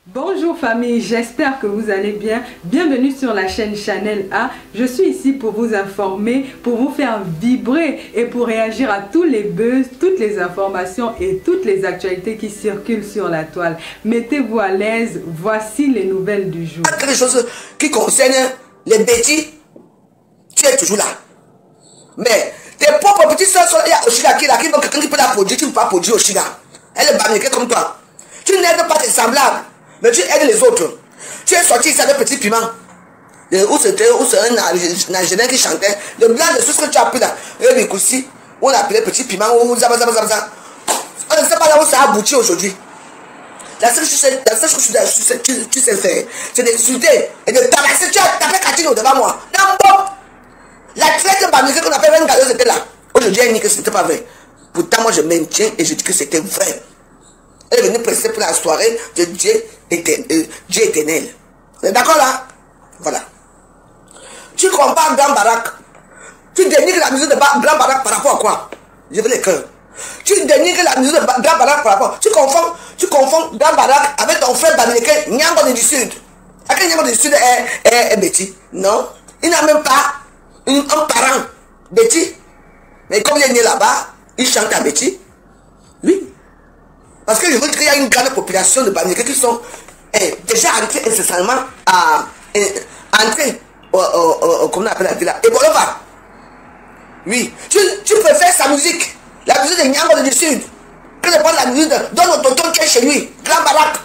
Bonjour famille, j'espère que vous allez bien. Bienvenue sur la chaîne Chanel A. Je suis ici pour vous informer, pour vous faire vibrer et pour réagir à tous les buzz, toutes les informations et toutes les actualités qui circulent sur la toile. Mettez-vous à l'aise, voici les nouvelles du jour. Quelque chose qui concerne les bêtis, tu es toujours là. Mais tes propres petits soeurs sont là aussi là, qui veut quelqu'un qui peut l'applaudir, tu ne peux pas applaudir aussi là. Elle est banniquée comme toi. Tu n'aides pas tes semblables. Mais tu aides les autres. Tu es sorti ici avec petit piment. Où c'est un Nigérien qui chantait. Le blanc de tout ce que tu as pris là. Et le coussi, on l'appelait petit piment. On ne sait pas là où ça a abouti aujourd'hui. La seule chose que tu sais faire, c'est d'insulter et de tabasser. Tu as tapé Catino devant moi. Non, la traite banniquée qu'on appelle une galeuse était là. Aujourd'hui, elle dit que ce n'était pas vrai. Pourtant, moi je maintiens et je dis que c'était vrai. Elle est venue presser pour la soirée de Dieu éternel. Vous êtes d'accord là? Voilà. Tu compares Grand Barak. Tu dénigres la musique de Grand Barak par rapport à quoi? Je veux les cœurs. Tu dénigres la musique de Grand Barak par rapport. Tu confonds Grand Barak avec ton frère Bamileke, Nyango du Sud. À quel Nyango du Sud est Betty? Non. Il n'a même pas un parent. Betty. Mais comme il est né là-bas, il chante à Betty. Oui. Parce que je veux qu'il y ait une grande population de Bamileke qui sont déjà entrés incessamment à entrer comment on appelle la ville là, Ebolova. Oui. Tu préfères sa musique, la musique de Nyango du Sud, que de prendre la musique de Don Tonton qui est chez lui, Grand Barak.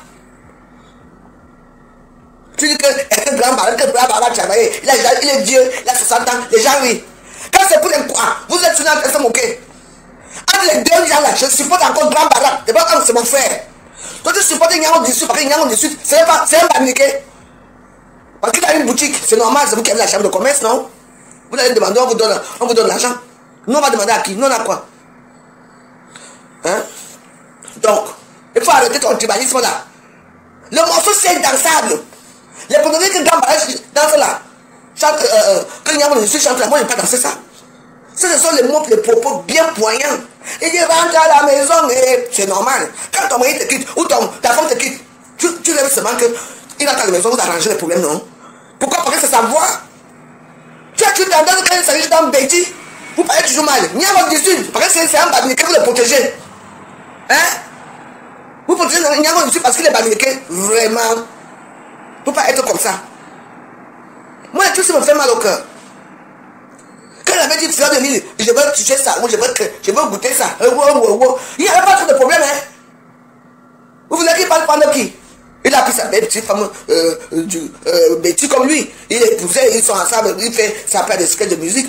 Tu dis que Grand Barak, il est vieux, il a 60 ans, les gens oui. Quand c'est pour les points, vous êtes souvent en train de se moquer. Entre les deux gens là, je supporte encore Grand Barak. C'est mon frère. Toi tu supportes Nyango du Sud, parce que Nyango du Sud, c'est un Bamileke. Parce qu'il a une boutique, c'est normal, c'est vous qui avez la chambre de commerce, non? Vous allez demander, on vous donne l'argent. Nous on va demander à qui? Nous on a quoi? Hein? Donc, il faut arrêter ton tribalisme là. Le morceau c'est dansable. Les produits que Grand Barak danse là, que Nyango du Sud chante là, moi je n'ai pas dansé ça. Ce sont les mots, les propos bien poignants. Il dit rentre à la maison et c'est normal. Quand ton mari te quitte ou ta femme te quitte, tu rêves seulement qu'il rentre à la maison pour arranger les problèmes, non? Pourquoi? Parce que c'est sa voix. Tu as tendance quand il s'agit d'un Betty, vous parlez toujours mal. Nyango du Sud, parce que c'est un Bamileke, vous le protégez. Hein? Vous protégez Nyango du Sud parce qu'il est Bamileke. Vraiment. Vous ne pouvez pas être comme ça. Moi, tout ça me fait mal au cœur. Quand elle avait dit fleur de mille, je veux toucher ça, ou je veux goûter ça. Il n'y avait pas trop de problème, hein. Vous voulez qu'il parle pendant qui? Il a pris sa belle petite femme, Betty comme lui. Il est épousé, ils sont ensemble, il fait sa paire de sketch de musique.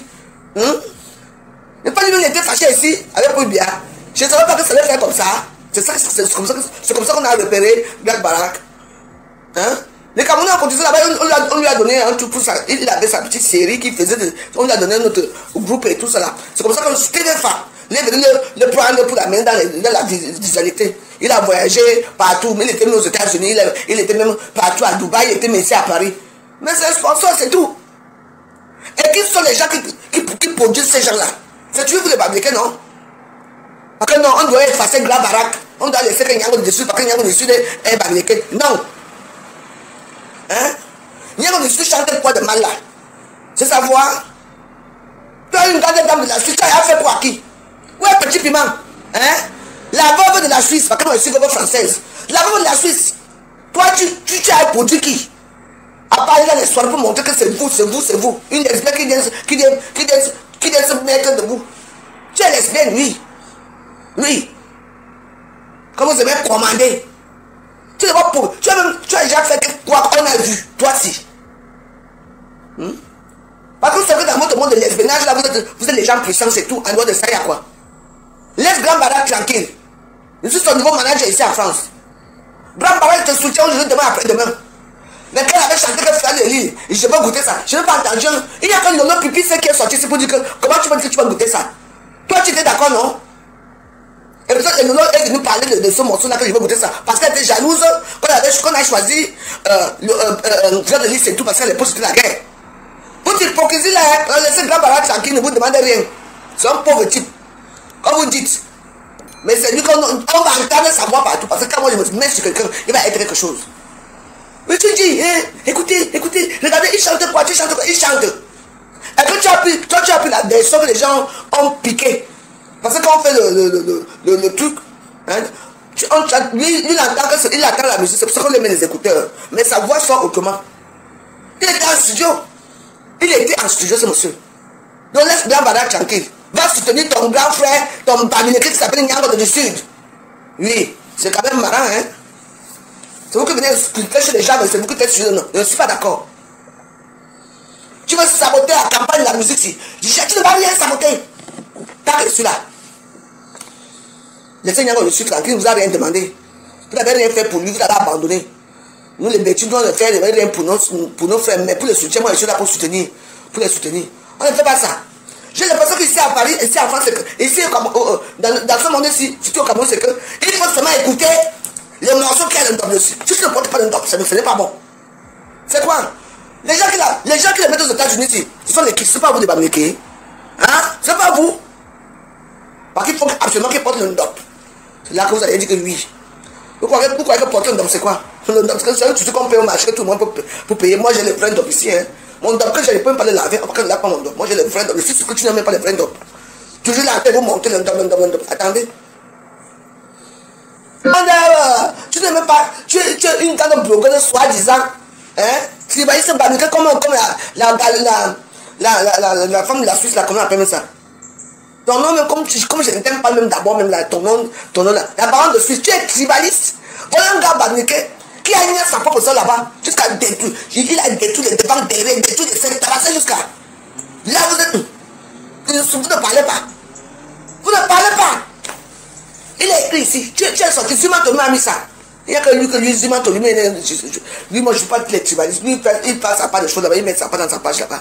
Mais pas lui, il était fâché ici, avec Poubia. Je ne savais pas que ça allait faire comme ça. C'est comme ça qu'on a repéré Black Barak. Hein? Les Camerounais ont continué là-bas, on lui a donné un truc pour ça. Il avait sa petite série qui faisait, on lui a donné notre groupe et tout ça là. C'est comme ça que Stéphane, il est venu le prendre pour l'amener dans la visualité. Il a voyagé partout, mais il était même aux États-Unis, il était même partout à Dubaï, il était même ici à Paris. Mais c'est un sponsor, c'est tout. Et qui sont les gens qui produisent ces gens-là? C'est toujours vous les Bamileke, non? Parce que non, on doit effacer Grand Barak, on doit laisser que Nyango du Sud, parce que Nyango du Sud est Bamileke. Non. Hein? Nyango du Sud chante quoi de mal là? C'est sa voix. Tu as une grande dame de la Suisse, tu as fait quoi à qui? Où est Petit Piment? Hein? La veuve de la Suisse, parce que moi je suis veuve française. La veuve de la Suisse. Toi tu as produit qui? À part là les soirs pour montrer que c'est vous. Une lesbienne qui vient se mettre debout. Tu es lesbienne, oui. Oui. Comment vous avez commandé? Tu as déjà fait quoi qu'on a vu, toi si. Parce que c'est vrai dans votre monde de l'espionnage, là, vous êtes les gens puissants, c'est tout. En dehors de ça, il y a quoi? Laisse Grand Barak tranquille. Je suis son nouveau manager ici en France. Grand Barak te soutient aujourd'hui, demain, après-demain. Mais quand il avait chanté que Fleur de Lille, je peux goûter ça. Je n'ai pas entendu. Il y a que Lolo Pipi qui est sorti, c'est pour dire que comment tu peux dire que tu vas goûter ça? Toi, tu étais d'accord, non? Et peut-être que Lolo est venu parler de ce morceau-là que je veux goûter ça. Parce qu'elle était jalouse qu'on a choisi Fleur de Lille, c'est tout, parce qu'elle est pour la guerre. Votre hypocrisie là, laissez Grand Barak tranquille, ne vous demandez rien. C'est un pauvre type. Comme vous dites. Mais c'est lui qu'on va entendre sa voix partout. Parce que quand moi je me mets sur quelqu'un, il va être quelque chose. Mais tu dis, hein, écoutez, écoutez, regardez, il chante quoi, tu chantes quoi, il chante. Et que toi, tu as pris la version que les gens ont piqué. Parce que quand on fait le truc, hein, lui, il attend la musique, c'est pour ça qu'on lui met les écouteurs. Mais sa voix sort autrement. Il était en studio. Il était en studio, ce monsieur. Donc laisse Grand Barak tranquille. Va soutenir ton grand frère, ton Bamileke qui s'appelle Nyango du Sud. Oui, c'est quand même marrant, hein. C'est vous qui venez cliquer chez les gens, mais c'est vous qui êtes studio. Non, je ne suis pas d'accord. Tu veux saboter la campagne de la musique ici. Je dis, tu ne vas rien saboter. Tant que je suis là. Laissez Nyango du Sud tranquille, il ne vous a rien demandé. Vous n'avez rien fait pour lui, vous l'avez abandonné. Nous, les bêtises, nous, on ne fait rien pour nos frères, mais pour les soutiens, moi, je suis là pour soutenir. Pour les soutenir. On ne fait pas ça. J'ai l'impression qu'ici à Paris, ici en France, ici dans ce monde-ci, surtout au Cameroun, c'est que il faut seulement écouter les morceaux qui ont un double dessus. Si tu ne portes pas un double, ce n'est pas bon. C'est quoi? Les gens qui les mettent aux États-Unis ici, ce sont les qui, ce n'est pas vous de Bamileke. Hein? Ce n'est pas vous. Parce qu'il faut absolument qu'ils portent le double. C'est là que vous allez dire que oui. Vous croyez que porter un double, c'est quoi? C'est un truc qu'on paye au marché, que tout le monde peut payer. Moi, j'ai les vrais doubles ici. Hein. Mon double, que je ne peux pas le laver, après je ne lave pas mon double. Moi, j'ai les vrais doubles. Si c'est que tu n'aimes même pas les vrais doubles. Toujours là, vous montez le double. Attendez. Tu n'aimes même pas. Tu es une grande blogueuse, soi-disant. Hein? Tu vas se Bamileke comme la femme de la Suisse, là, comment on appelle ça? Ton nom, même comme je ne t'aime pas, même d'abord, même là, ton nom là. La parole de Suisse, tu es tribaliste. Voilà un gars Bamileke qui a mis sa propre sol là-bas, jusqu'à détruire. Il a détruit les devants, derrière, détruit les scènes, tabassé jusqu'à. Là, vous êtes. Vous ne parlez pas. Vous ne parlez pas. Il est écrit ici. Tu es sorti. Zuma Tolu a mis ça. Il n'y a que lui, Zuma Tolu. Lui, moi, je ne suis pas les tribalistes. Lui, il passe à pas de choses là-bas. Il met ça pas dans sa page là-bas.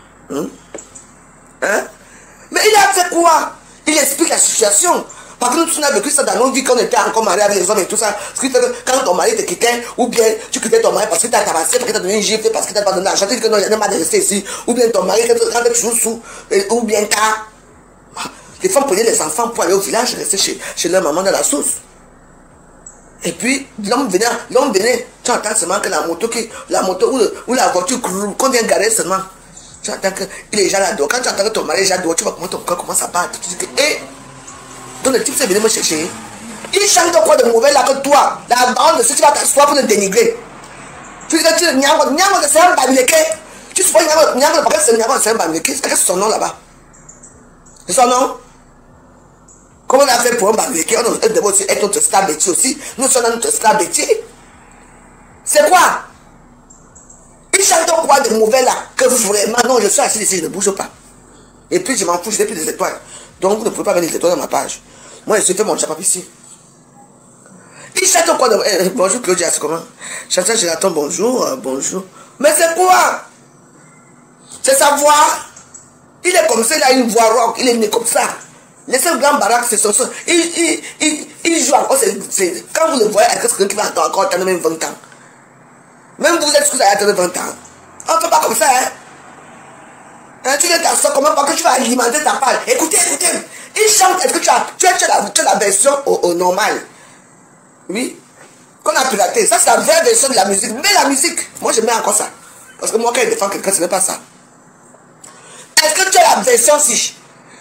Hein? Mais il a fait quoi? Il explique la situation. Parce que nous, on a vécu ça dans nos vies quand on était encore mariés avec les hommes et tout ça. Ce qui fait que quand ton mari te quittait, ou bien tu quittais ton mari parce qu'il t'a tabassé, parce qu'il t'a donné une gifle, parce qu'il t'a pas donné l'argent, tu dis que non, il n'y a pas de rester ici. Ou bien ton mari, quand tu joues sous, ou bien les femmes prenaient les enfants pour aller au village, rester chez leur maman dans la sauce. Et puis, l'homme venait, tu entends seulement que la moto ou la voiture, qu'on vient garer seulement. Tu entends que il est déjà là-dedans. Quand tu entends que ton mari est déjà là-dedans, tu vois comment ton corps commence à battre. Tu dis que, donc le type c'est venu me chercher. Il chante quoi de mauvais là que toi? La bande, si tu vas t'asseoir pour le dénigrer. Tu dis que tu es Nyango, c'est un Bamileke. Tu supposes Nyango, parce que c'est Nyango, c'est un Bamileke. C'est son nom là-bas. C'est son nom? Comment on a fait pour un Bamileke? On devait aussi être notre star Betty aussi. Nous sommes notre star Betty. C'est quoi? Il chante quoi de mauvais là que vraiment, non, je suis assis ici, je ne bouge pas. Et puis je m'en fous, je n'ai plus des étoiles. Donc vous ne pouvez pas mettre les étoiles dans ma page. Moi je suis fait mon chapap ici. Il chante quoi de... bonjour Claudia, c'est comment? Chantal Gélaton, bonjour, bonjour. Mais c'est quoi? C'est sa voix. Il est comme ça, il a une voix rock, il est né comme ça. Laissez le Grand Barak, c'est son son. Il joue encore, quand vous le voyez, est-ce que quelqu'un qui va attendre encore attendre même 20 ans? Même vous êtes que vous allez attendre 20 ans. On ne fait pas comme ça, hein? Tu viens t'asseoir comment parce que tu vas alimenter ta page. Écoutez. Il chante. Est-ce que tu as la version au normal? Oui. Qu'on a piraté. Ça, c'est la vraie version de la musique. Mais la musique, moi, je mets encore ça. Parce que moi, quand je défends quelqu'un, ce n'est pas ça. Est-ce que tu as la version si?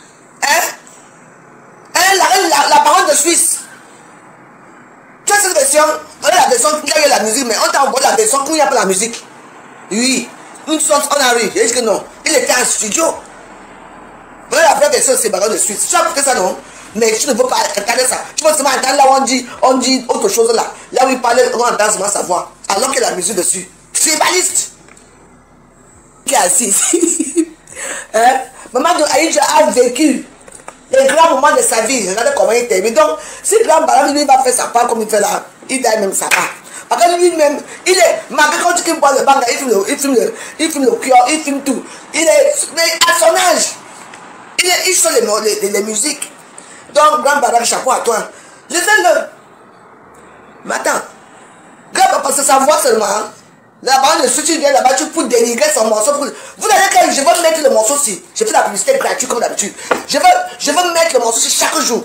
La parole de Suisse. Tu as cette version. On a la version qui a eu la musique, mais on t'a envoyé la version où il n'y a pas la musique. Oui. Une sorte, on arrive. Il dit que non. Il était en studio. Voilà la vraie version, c'est Baron de Suisse. Tu as écouté ça, non? Mais tu ne veux pas entendre ça. Tu veux seulement entendre là où on dit autre chose là. Là où il parlait, on entend seulement sa voix. Alors qu'il y a la musique dessus. Tribaliste. Qui est assis ici. Maman de Aïdja a vécu les grands moments de sa vie. Regardez comment il était. Mais donc, si Grand Baron, lui, va faire sa part comme il fait là, il donne même sa part. Parce que lui-même, il est, malgré quand tu bois le banga, il filme le cœur, il filme tout. Il est, mais à son âge, il sort les musiques. Donc, Grand Barak, chapeau à toi. Laissez-le. Mais attends, parce que sa voix seulement, là-bas, si tu viens là-bas, tu peux dénigrer son morceau. Vous allez que je vais mettre le morceau aussi. Je fais la publicité gratuite comme d'habitude. Je veux mettre le morceau aussi chaque jour.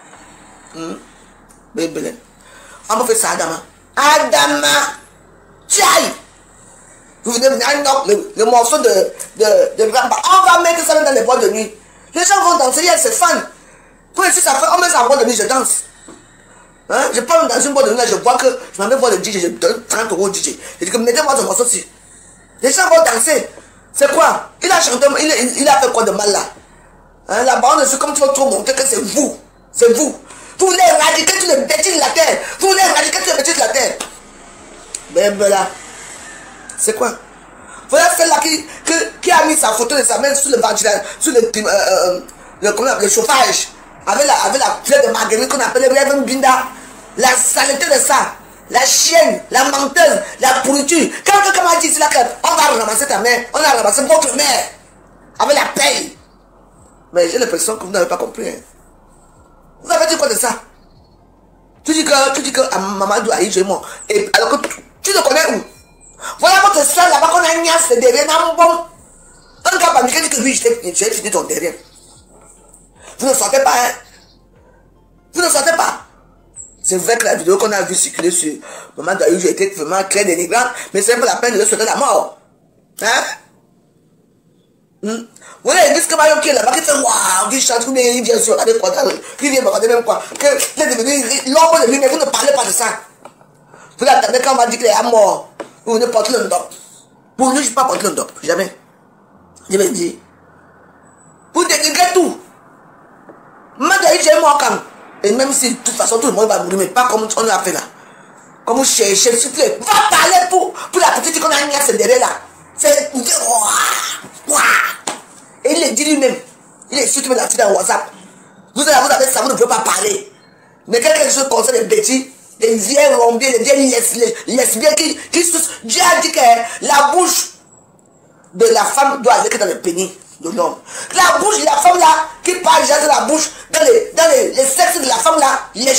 Bébé. On peut faire ça, Adama. Adama, Tiaï. Vous venez le morceau de Gramba. On va mettre ça dans les boîtes de nuit. Les gens vont danser, il y a ses fans. Pour ici, ça fait, on met ça en boîte de nuit, je danse. Hein? Je parle dans une boîte de nuit, je vois que je m'en vais voir le DJ, je donne 30 euros au DJ. Je dis que mettez-moi ce morceau ci. Les gens vont danser. C'est quoi? Il a chanté, il a fait quoi de mal là? Hein? La bande, c'est comme tu veux trop montrer que c'est vous. C'est vous. Vous voulez éradiquer tous les bêtises de la terre. Vous voulez éradiquer tous les bêtises de la terre. Ben là. C'est quoi? Voilà celle-là qui a mis sa photo de sa main sur le ventilateur, sur le chauffage. Avec la fleur de marguerite qu'on appelle Reverend Binda. La saleté de ça. La chienne, la menteuse, la pourriture. Quand quelqu'un m'a dit ici là on va ramasser ta mère, on a ramassé votre mère. Avec la paye. Mais j'ai l'impression que vous n'avez pas compris. Hein. Vous avez dit quoi de ça? Tu dis que Mamadou Aïe est mort. Et alors que tu le connais où? Voilà votre soeur là-bas qu'on a niasse derrière un bon. Un gars pas dit que oui, j'ai fini ton derrière. Vous ne sortez pas, hein? Vous ne sortez pas. C'est vrai que la vidéo qu'on a vue circuler sur Mamadou Aïe était vraiment très dénigrante, mais c'est pas la peine de le souhaiter la mort. Hein? Voilà, ils disent que Mario qui est là-bas, qui fait waouh, qui chante, il vient sur regarder quoi, qui vient me regarder même quoi, qu'il est devenu l'ombre de lui, mais vous ne parlez pas de ça. Vous attendez quand on va dire qu'il est à mort. Vous venez porter le ndop. Pour lui, je ne vais pas porter le ndop. Jamais. Je vais dire. Vous dénigrez tout. Madame, j'ai mort quand. Et même si, de toute façon, tout le monde va mourir, mais pas comme on a fait là. Comme vous cherchez, s'il vous plaît. Va parler pour la petite qu'on a mis à ce derrière là. C'est. Et il le dit lui-même. Il est surtout là dans WhatsApp. Vous avez ça, vous ne pouvez pas parler. Mais quelque chose concerne les bêtises. Les vieilles rombiers, les vieilles lesbiennes qui Dieu a dit que la bouche de la femme doit aller dans le pénis de l'homme. La bouche de la femme là, qui parle déjà de la bouche, dans les sexes de la femme là,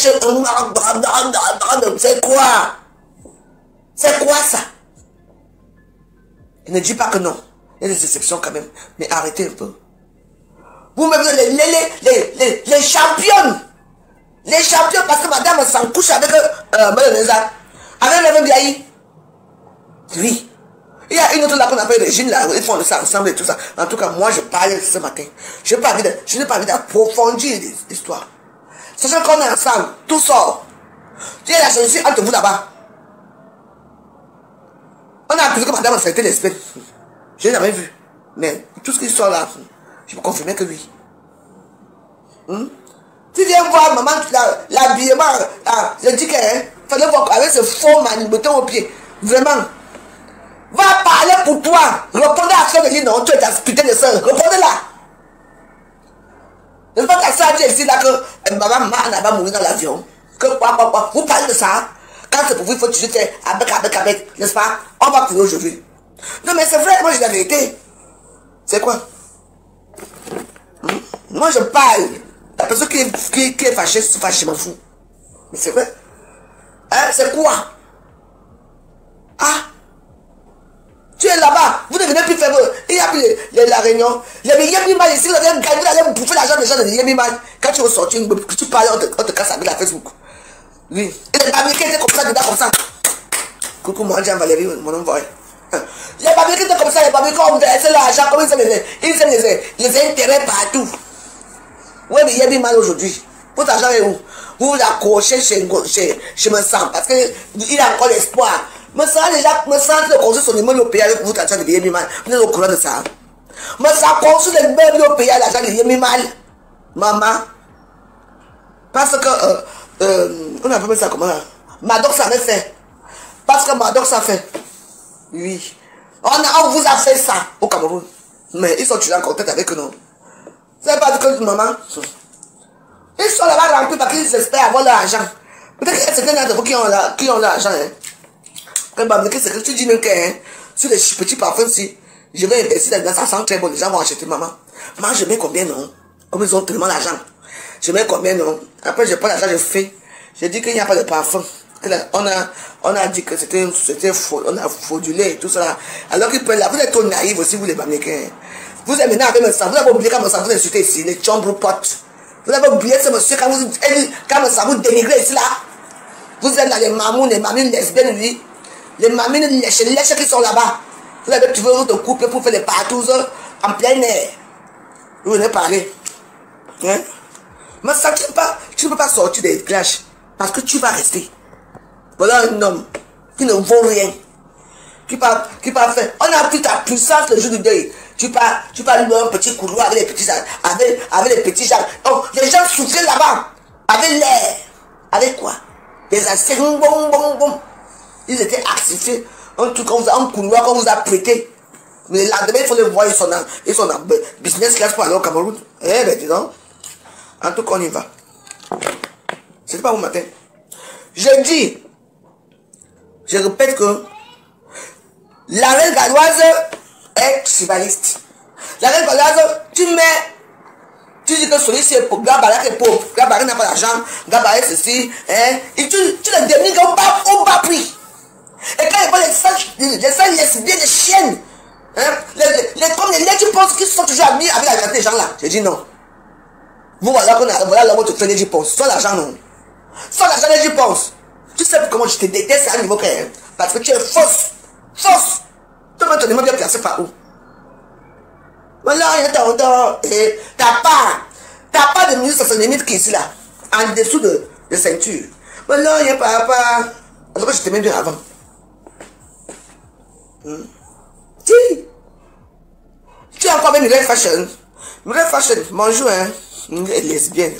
c'est quoi? C'est quoi ça? Il ne dit pas que non. Il y a des exceptions quand même. Mais arrêtez un peu. Vous-même, les championnes. Les champions, parce que madame s'en couche avec Malénéza. Avec Réveil Biaï. Oui. Il y a une autre là qu'on appelle Régine là. Ils font ça ensemble et tout ça. En tout cas, moi je parle ce matin. Je n'ai pas envie d'approfondir l'histoire. Sachant qu'on est ensemble, tout sort. Il y a la jalousie entre vous là-bas. On a accusé que madame a été lesbienne. Je n'ai jamais vu. Mais tout ce qui sort là, je peux confirmer que oui. Tu viens voir maman, l'habillement, je dis que fallait voir avec ce faux manipulant au pied. Vraiment. Va parler pour toi. Répondez à ça de dire non, tu es ta putain de soeur. Répondez-la. Je ne sais pas qu'à ça dit ici là que maman va mourir dans l'avion. Que quoi. Vous parlez de ça. Quand c'est pour vous, il faut toujours faire avec, n'est-ce pas? On va prier aujourd'hui. Non mais c'est vrai, moi j'ai la vérité. C'est quoi? Moi je parle. La personne qui est fâchée, c'est fâchée, je m'en fous. Mais c'est vrai. Hein, c'est quoi? Ah? Tu es là-bas, vous devenez plus faible. Il y a plus la réunion. Il y avait Yémiman ici, vous allez bouffer l'argent des gens de Yémiman. Quand tu vas sortir, tu parles, on te casse avec la Facebook. Oui. Et les Américains étaient comme ça, dedans comme ça. Coucou, moi, Jean Valérie, mon envoyé. Les Américains étaient comme ça, les Américains ont versé l'argent, comme ils aiment les intérêts partout. Oui, mais il y a bien mal aujourd'hui. Votre argent est où? Vous l'accrochez chez Mensang parce qu'il a encore l'espoir. Mensang déjà, Mensang de construire son immeuble au pays avec votre argent de bien mal. Vous êtes au courant de ça. Mensang construit les meubles au pays avec l'argent de bien mal. Maman. Parce que, on appelle ça comment là? Maddox avait fait. Parce que Maddox a fait. Oui. On vous a fait ça au Cameroun. Mais ils sont toujours en contact avec nous. C'est pas que maman. Ils sont là-bas remplis parce qu'ils espèrent avoir l'argent. Peut-être qu'il y a certains d'entre vous qui ont l'argent. C'est que tu dis même que sur les petits parfums, si je vais investir dans ça, sent très bon, les gens vont acheter maman. Moi, je mets combien non? Comme ils ont tellement d'argent. Je mets combien non? Après, je prends l'argent, je fais. Je dis qu'il n'y a pas de parfum. On a dit que c'était faux, on a fraudulé et tout ça. Alors qu'ils prennent là, vous êtes trop naïfs aussi, vous les Américains. Vous êtes maintenant avec Mensang, vous avez oublié quand Mensang vous insultez ici, les chambres potes. Vous avez oublié ce monsieur quand Mensang vous dénigrez ici là. Vous êtes dans les mamounes, les mamines lesbiennes, lui. les mamines lèches qui sont là-bas. Vous avez trouvé votre couple pour faire des partouzes en plein air. Vous venez parler. Hein? Mais ça, tu ne peux pas sortir des clashs parce que tu vas rester. Voilà un homme qui ne vaut rien. Qui part faire. On a pris ta puissance le jour du deuil. Tu pars louer un petit couloir avec les petits avec les petits gens. Oh, les gens soufflaient là-bas. Avec l'air. Avec quoi? Les anciens, bon. Ils étaient actifs. Un truc, un couloir qu'on vous a prêté. Mais là, demain, il faut les voir. Ils sont en business class pour aller au Cameroun. Eh ben, dis donc. En tout cas, on y va. C'est pas au matin. Je répète que la reine galloise est chivaliste. La reine galloise, tu dis que celui-ci est pauvre, Gabarak est pauvre, Gabarak n'a pas d'argent, Gabarak ceci, hein, et tu le dénigres au bas prix. Et quand il voit les femmes lesbiennes, les chiennes, hein, comme les laits, tu penses qu'ils sont toujours amis avec la vérité, gens là. J'ai dit non. Vous voilà là votre frère, j'y pense. Sans l'argent, non. Sans l'argent, j'y pense. Tu sais comment je te déteste à un niveau clair. Parce que tu es fausse. Fausse. Tu vas te demander bien placé par où. Voilà, t'as pas de ministre, ça se limite qui ici là. En dessous de ceinture. Voilà, il n'y a pas. En tout cas, je t'aimais bien avant. Tu as encore même une fashion. Une fashion, bonjour, hein. Une lesbienne.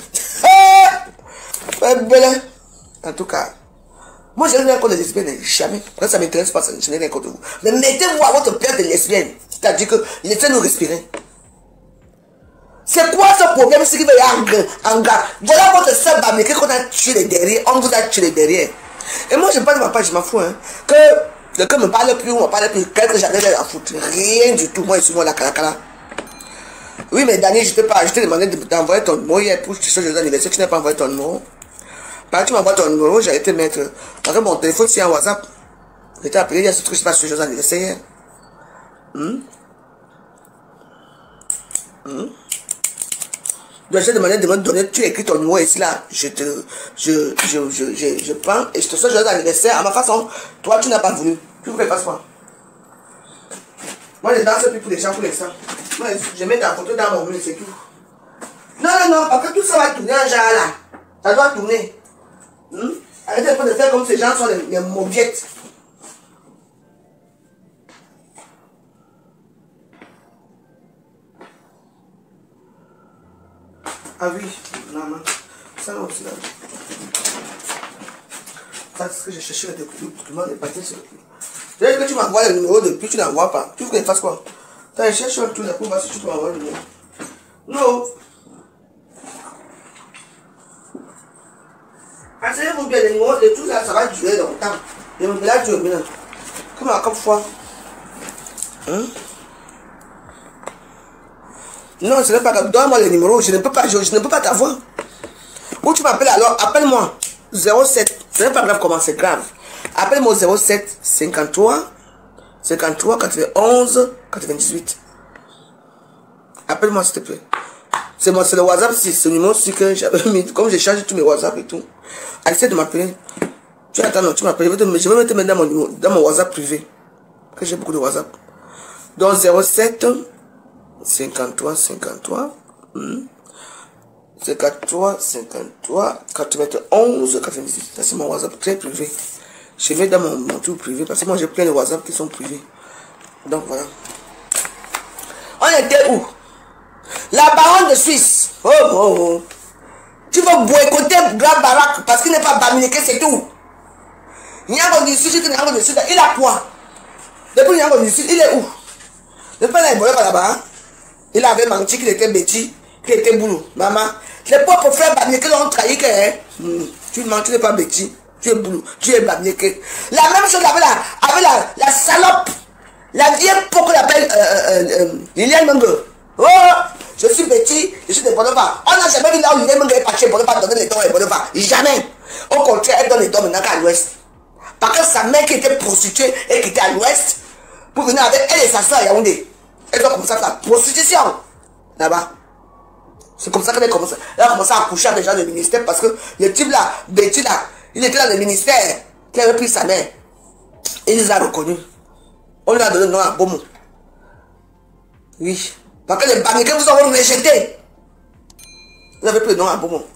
Belle. En tout cas, moi je n'ai rien contre les lesbiennes, jamais. Quand ça m'intéresse pas, je n'ai rien contre vous. Mais mettez-vous à votre place de lesbienne. C'est-à-dire que laissez-nous respirer. C'est quoi ce problème si vous voyez en gars? Voilà votre sœur Bameke qu'on a tué les derrière, on vous a tué les derrière. Et moi je parle de ma page, je m'en fous. Hein. Que quelqu'un me parle plus ou me parle plus, quelque j'avais à foutre. Rien du tout, moi je suis moi la calacala. Oui, mais Daniel, je t'ai demandé d'envoyer ton numéro hier pour ce jour d'anniversaire, tu n'as pas envoyé ton numéro. Quand tu m'envoies ton numéro, j'ai été mettre. Parce que mon téléphone, c'est un WhatsApp. Je t'ai appelé, il y a ce truc qui se passe ce jour d'anniversaire. Donc j'ai demandé de me donner, tu écris ton numéro ici là, je prends et je te souhaite joyeux anniversaire à ma façon. Toi tu n'as pas voulu, tu ne fais pas quoi. Moi je danse plus pour les gens pour l'instant. Moi je mets ta photo dans mon mur, c'est tout. Non, parce que tout ça va tourner en genre là. Ça doit tourner. Arrêtez de faire comme ces gens sont les mauviettes. Ah oui, maman. Ça aussi là. Ça c'est ce que j'ai cherché le document de partir sur le document. Je dis que tu m'envoies le numéro depuis, tu n'envoies pas. Tu veux qu'il fasse quoi? Tu as cherché un truc pour voir si tu m'envoies le numéro. Non. Asseyez-vous bien, les numéros, et tout ça, ça va durer longtemps. Et me là, Dieu, maintenant. Comme à comme fois. Non, ce n'est pas grave. Donne-moi les numéros. Je ne peux pas t'avoir. Où tu m'appelles alors? Appelle-moi. 07. Ce n'est pas grave comment c'est grave. Appelle-moi 07 53 91 98. Appelle-moi s'il te plaît. C'est le WhatsApp, c'est ce numéro que j'avais mis. Comme j'ai changé tous mes WhatsApp et tout. Essaie de m'appeler. Tu attends, non, tu m'appelles. Je vais mettre dans mon WhatsApp privé. Que j'ai beaucoup de WhatsApp. Donc 07 53 91 98. Ça c'est mon WhatsApp très privé. Je vais dans mon tour privé parce que moi j'ai plein de WhatsApp qui sont privés. Donc voilà. On était où? La baronne de Suisse. Oh. Tu veux boycotter Grand Barak parce qu'il n'est pas Bamileke, c'est tout. Nyango du Sud, il a quoi? Depuis Nyango du Sud, il est où? Depuis il est là-bas. Il avait menti qu'il était bêtis, qu'il était boulot. Maman, les pauvres frères Bamileke l'ont trahi que tu mens, tu n'es pas bêtis, tu es boulot, tu es Bamileke. La même chose avec la salope, la vieille peau qu'on appelle Liliane Mengue. Oh, je suis bêtis, je suis de Bonova. On n'a jamais vu là où Liliane Mengue est partie pour ne pas donner les dons à Bonova. Jamais. Au contraire, elle donne les dons maintenant qu'à l'ouest. Parce que sa mère qui était prostituée et qui était à l'ouest, pour venir avec elle et sa soeur à Yaoundé. Elle doit commencer à faire la prostitution là-bas. C'est comme ça qu'elle a commencé à coucher avec les gens du ministère parce que le type là, Betty là, il était dans le ministère qui avait pris sa mère. Il les a reconnus. On lui a donné le nom à Bomo. Oui. Parce que les banniers que vous avez rejetés. Vous avez pris le nom à Bomo.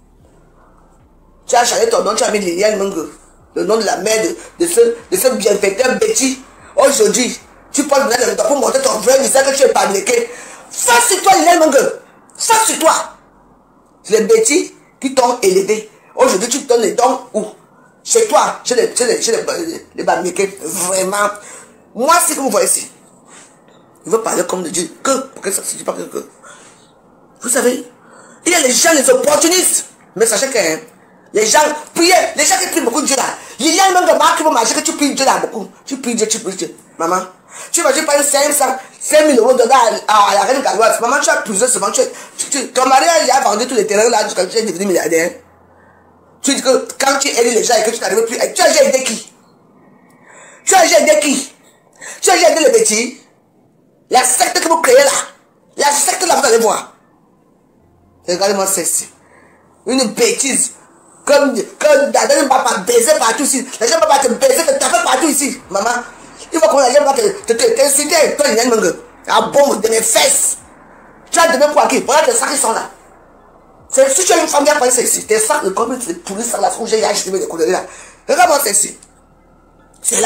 Tu as changé ton nom, tu as mis Liliane Mungo. Le nom de la mère de ce bienfaiteur Betty. Aujourd'hui, tu portes le nom pour montrer ton vrai visage que tu es paniqué. Face sur toi, Liliane Mungo. Face sur toi. C'est les Betty qui t'ont élevé. Aujourd'hui, tu te donnes les dons où? Chez toi, chez les Bamiqués. Vraiment. Moi, c'est que vous voyez ici. Il veut parler comme de Dieu. Pourquoi ça ne se dit pas que? Vous savez, il y a les gens, les opportunistes. Mais sachez que les gens prient, les gens qui prient beaucoup Dieu là. Il y a même de marques qui vont marcher que tu pries Dieu là beaucoup. Tu pries Dieu, tu pries Dieu. Maman, tu vas pas 5 000 euros de à la reine Galoise. Maman, tu as plusieurs semaines. Ton mari a vendu tous les terrains là jusqu'à tu es devenu milliardaire. Tu dis que quand tu aides les gens et que tu n'arrives plus, tu as déjà aidé qui? Tu as déjà aidé qui? Tu as déjà aidé les bêtis? La secte que vous créez là. La secte là, vous allez voir. Regardez-moi ceci. Une bêtise. Comme Dada ne va pas baiser partout ici. Les gens ne vont pas te baiser, te taper partout ici. Maman, il faut qu'on les gens va t'insulter. Toi, il y a une mangue. À bombe de mes fesses. Tu as donné pour qui? Voilà tes sacs qui sont là. Si tu as une femme qui a pris ceci, tes sacs de combien de pourris sacs là, j'ai acheté des couleurs là. Regarde-moi ceci. C'est là.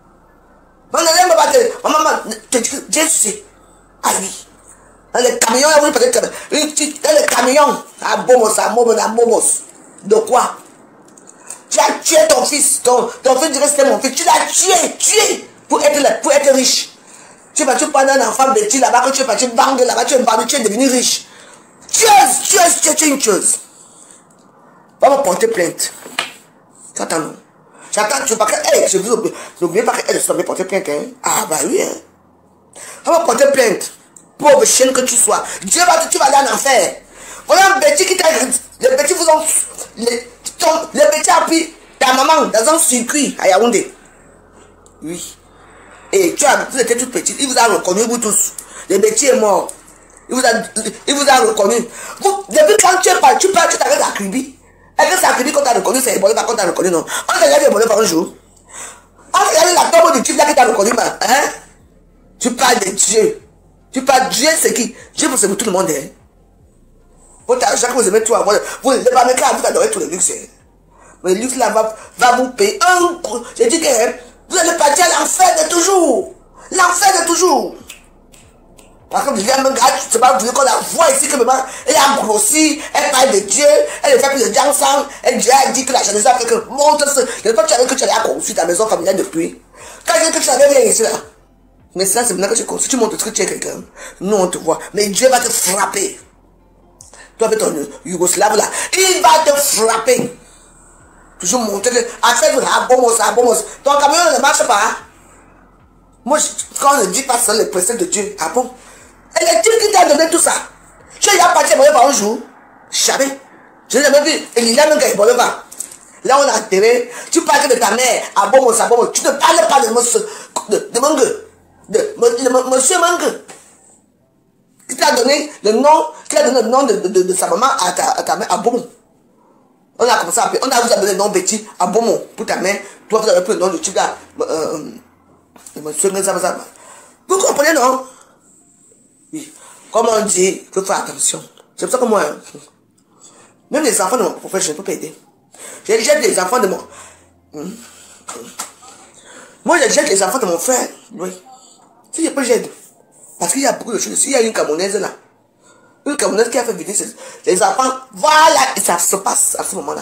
Maman, Dieu sait. Ah oui. Dans les camions, vous peut-être. Dans les camions, à Bomos, à Momos. De quoi? Tu as tué ton fils. Ton fils dirait c'était mon fils. Tu l'as tué pour être riche. Tu vas prendre un enfant petit là-bas, que tu es parti vendre là-bas, tu es devenu riche. Tu es une chose. Va me porter plainte. Attends. J'attends, tu veux pas que. Je vous n'oubliez pas qu'elle soit porter plainte. Hein? Ah bah oui. Hein? Va me porter plainte. Pauvre chienne que tu sois. Dieu tu vas aller en enfer. Voilà un petit qui t'a. Les petits vous ont. Les petits a pris ta maman dans un circuit à Yaoundé. Oui. Et vous étiez tout petit. Il vous a reconnu, vous tous. Le petit est mort. Il vous a reconnu. Depuis quand tu es parti, tu t'arrêtes à Kribi. Est-ce que c'est à Kribi qu'on t'a reconnu? C'est Ebola qu'on t'a reconnu, non? On t'a regardé Ebola par un jour. On t'a regardé la tombe du type là qui t'a reconnu, hein? Tu parles de Dieu. Tu parles de Dieu, c'est qui? Dieu, c'est pour tout le monde, hein? Votre argent que vous aimez tout avoir, vous ne pas mettre là, vous adorez tous les luxes. Mais le luxe là va vous payer un coup. J'ai dit que vous allez partir à l'enfer de toujours. L'enfer de toujours. Parce que vous dites, même gars, tu sais pas, vous voulez qu'on la voit ici, que maman, elle a grossi, elle parle de Dieu, elle fait plus de gens ensemble, elle Dieu a dit que la jalousie a fait que monte ce. Je ne sais pas que tu avais construit ta maison familiale depuis. Quand je dis que tu avais rien ici là. Mais ça, c'est maintenant que tu construis, tu montres que tu es quelqu'un. Nous, on te voit. Mais Dieu va te frapper. Toi, avec ton Yougoslave là, il va te frapper. Toujours montrer que, à faire à Bomos. Ton camion ne marche pas. Moi, quand on ne dit pas ça, le précepte de Dieu, ah bon? Et le Dieu qui t'a donné tout ça, tu es parti par un jour, jamais. Je n'ai jamais vu, et il a même gagné pour le vent. Là, on a enterré, tu parles de ta mère, à Bomos, tu ne parles pas de monsieur Mangue. Qui t'a donné le nom de sa maman à ta mère, à Beaumont. On a commencé à appeler, on a vous donné le nom Betty à Beaumont pour ta mère. Toi, vous avez pris le nom de type là. Monsieur Ngazabazaba. Vous comprenez, non? Oui. Comme on dit, il faut faire attention. C'est pour ça que moi, même les enfants de mon prophète, je ne peux pas aider. J'ai déjà des enfants de mon. Moi, j'ai déjà les enfants de mon frère. Oui. Si je peux, j'aide. Parce qu'il y a beaucoup de choses. Il y a une Camerounaise là. Une Camerounaise qui a fait venir les enfants. Voilà, et ça se passe à ce moment-là.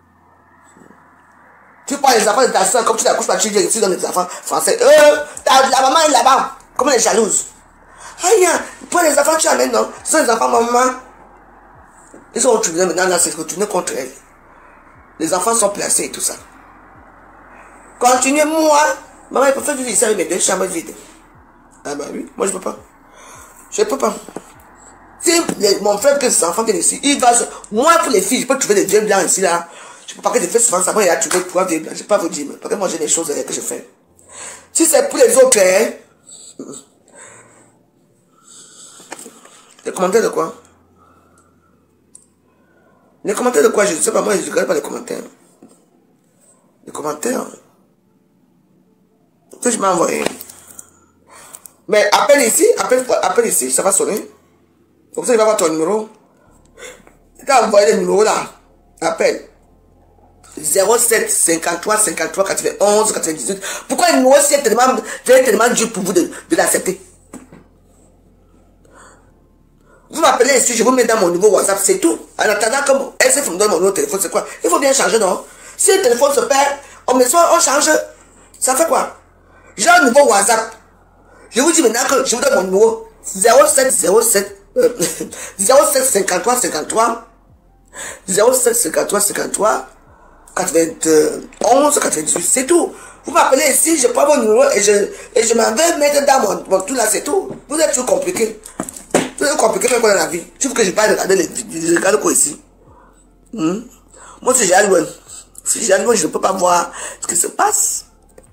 Tu prends les enfants de ta soeur, comme tu l'accouches pas, tu viens ici dans les enfants français. La maman est là-bas. Comme elle est jalouse. Aïe, prends les enfants, tu amènes, non? Ce sont les enfants, maman. Ils sont retournés maintenant, là, c'est retourné contre elle. Les enfants sont placés et tout ça. Continuez, moi. Maman, il peut faire vivre ici avec mes 2 chambres vides. Ah bah oui, moi je peux pas. Je peux pas. Si mon frère que ses enfants viennent ici, il va se. Moi pour les filles, je peux trouver des vieux blancs ici là. Je peux pas que je fais souvent ça. Moi il a trouvé 3 vieux blancs. Je peux pas vous dire, parce que moi j'ai des choses que je fais. Si c'est pour les autres, hein. Les commentaires de quoi? Les commentaires de quoi? Je ne sais pas, moi je ne regarde pas les commentaires. Les commentaires. Que je m'ai envoyé. Mais appelle ici, appelle ici, ça va sonner. Comme ça, il va avoir ton numéro. Tu as envoyé le numéro là. Appelle. 07 53 53 91 98. Pourquoi le numéro c'est tellement dur pour vous de l'accepter? Vous m'appelez ici, je vous mets dans mon nouveau WhatsApp, c'est tout. En attendant, comme SF me donne mon nouveau téléphone, c'est quoi? Il faut bien changer, non? Si le téléphone se perd, on change. Ça fait quoi? J'ai un nouveau WhatsApp. Je vous dis maintenant que je vous donne mon numéro 07 53 53 07 53 53 91 98, c'est tout. Vous m'appelez ici, je prends mon numéro et je m'en vais mettre dans mon tout là, c'est tout. Vous êtes toujours compliqué. Vous êtes compliqué même dans la vie. Tu veux que je parle de regarder les vidéos, je regarde quoi ici? Moi, si j'ai un loin, je ne peux pas voir ce qui se passe.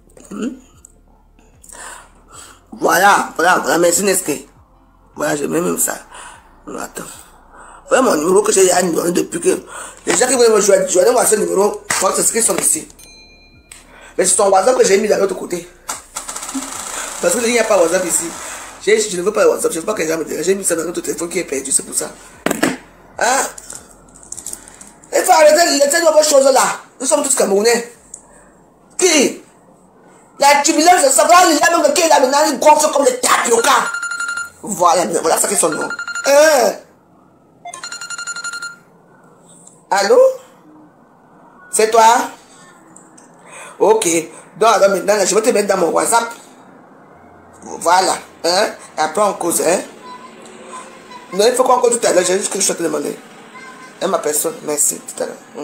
Voilà, merci Nesqué. Voilà, je mets même ça. Attends. Voilà mon numéro que j'ai donné depuis que les gens qui veulent me joindre, moi ce numéro, c'est ce qu'ils sont ici. Mais c'est ton WhatsApp que j'ai mis de l'autre côté. Parce que il n'y a pas WhatsApp ici. Je ne veux pas WhatsApp, je ne veux pas que les gens me disent. J'ai mis ça dans notre téléphone qui est perdu, c'est pour ça. Hein? Il faut arrêter de faire choses là. Nous sommes tous Camerounais. Qui? La turbulence de savoir, il y a même qui est là maintenant, il gonfle comme des tapioca. Voilà ça qui est son nom. Allô? C'est toi? Ok. Donc alors maintenant, je vais te mettre dans mon WhatsApp. Voilà. Hein? Et après on cause. Hein? Non, il faut qu'on cause tout à l'heure. J'ai juste que je dois te demander. Ma personne, merci tout à l'heure.